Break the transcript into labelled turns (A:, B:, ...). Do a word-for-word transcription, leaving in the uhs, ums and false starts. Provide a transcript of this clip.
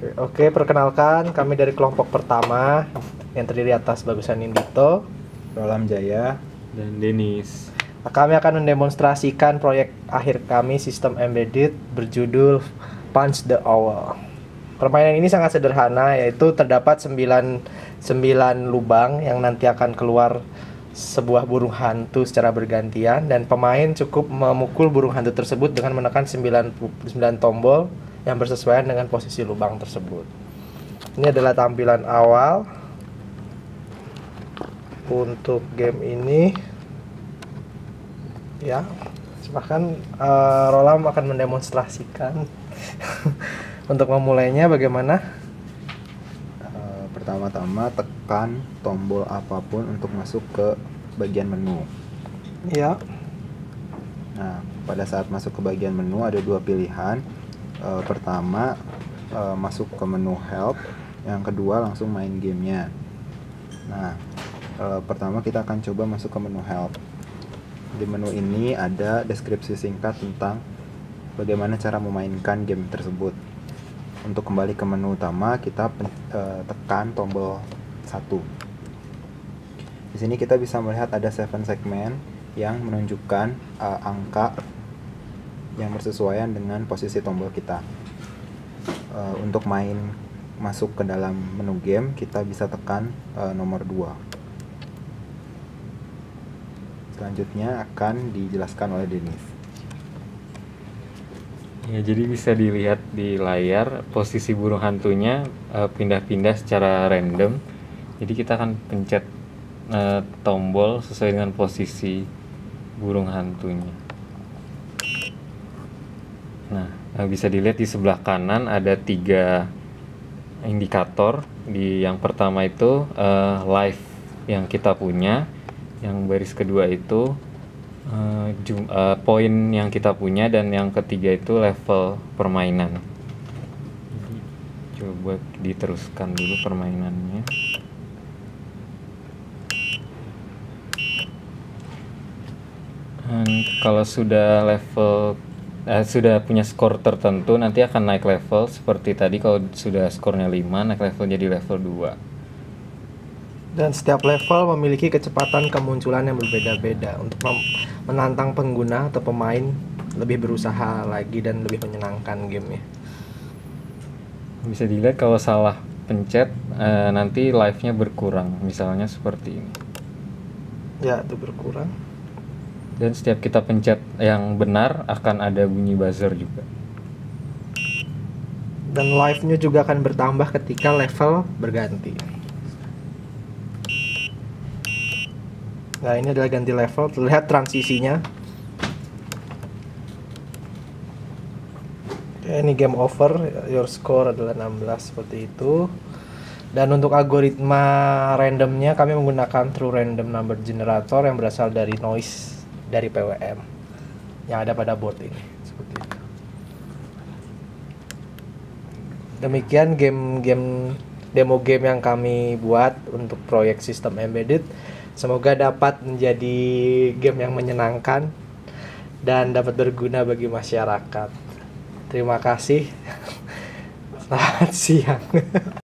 A: Oke, oke, perkenalkan kami dari kelompok pertama yang terdiri atas Bagusan Indito,
B: Rolam Jaya,
C: dan Denis.
A: Kami akan mendemonstrasikan proyek akhir kami sistem embedded berjudul Punch the Owl. Permainan ini sangat sederhana, yaitu terdapat sembilan, sembilan lubang yang nanti akan keluar sebuah burung hantu secara bergantian, dan pemain cukup memukul burung hantu tersebut dengan menekan sembilan, sembilan tombol yang bersesuaian dengan posisi lubang tersebut. Ini adalah tampilan awal untuk game ini. Ya, silahkan uh, Rolam akan mendemonstrasikan. Untuk memulainya bagaimana?
B: uh, pertama-tama tekan tombol apapun untuk masuk ke bagian menu.
A: Ya.
B: Nah, pada saat masuk ke bagian menu ada dua pilihan. Uh, pertama, uh, masuk ke menu help. Yang kedua, langsung main gamenya. Nah, uh, pertama kita akan coba masuk ke menu help. Di menu ini ada deskripsi singkat tentang bagaimana cara memainkan game tersebut. Untuk kembali ke menu utama, kita pen, uh, tekan tombol satu. Di sini kita bisa melihat ada seven segmen yang menunjukkan uh, angka yang bersesuaian dengan posisi tombol kita. Uh, untuk main masuk ke dalam menu game, kita bisa tekan uh, nomor dua. Selanjutnya akan dijelaskan oleh Denis.
C: Ya, jadi bisa dilihat di layar posisi burung hantunya uh, pindah-pindah secara random. Jadi kita akan pencet uh, tombol sesuai dengan posisi burung hantunya. Nah, uh, bisa dilihat di sebelah kanan ada tiga indikator. Di yang pertama itu uh, live yang kita punya. Yang baris kedua itu uh, jum, uh, poin yang kita punya, dan yang ketiga itu level permainan. Jadi, coba diteruskan dulu permainannya. Dan kalau sudah level uh, sudah punya skor tertentu, nanti akan naik level seperti tadi. Kalau sudah skornya lima, naik level jadi level dua.
A: Dan setiap level memiliki kecepatan kemunculan yang berbeda-beda untuk menantang pengguna atau pemain lebih berusaha lagi dan lebih menyenangkan gamenya.
C: Bisa dilihat kalau salah pencet eh, nanti live-nya berkurang, misalnya seperti ini.
A: Ya, itu berkurang.
C: Dan setiap kita pencet yang benar akan ada bunyi buzzer juga.
A: Dan live-nya juga akan bertambah ketika level berganti. Nah, ini adalah ganti level, terlihat transisinya. Oke, ini game over, your score adalah enam belas, seperti itu. Dan untuk algoritma randomnya kami menggunakan true random number generator yang berasal dari noise dari P W M yang ada pada board ini, seperti itu. Demikian game-game demo game yang kami buat untuk proyek sistem embedded. Semoga dapat menjadi game yang menyenangkan dan dapat berguna bagi masyarakat. Terima kasih. Selamat siang.